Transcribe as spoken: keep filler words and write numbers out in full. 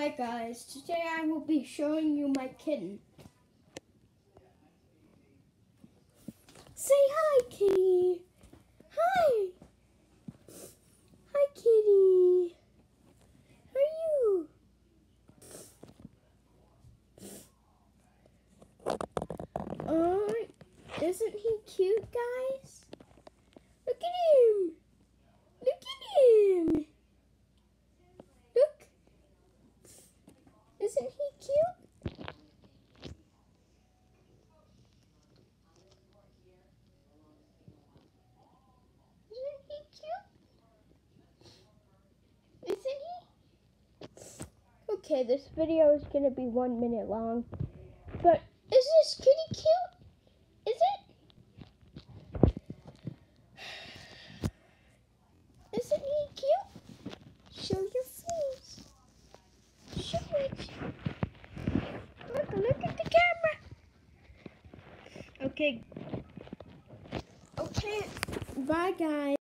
Hi guys, today I will be showing you my kitten. Say hi, kitty. Hi. Hi, kitty. How are you? Uh, isn't he cute, guys? Look at him. Look at him. Look. Isn't he cute? Isn't he cute? Isn't he? Okay, this video is going to be one minute long. But is this kitty cute? Is it? Isn't he cute? Show your face. Show it. Look, look at the camera. Okay. Okay. Bye, guys.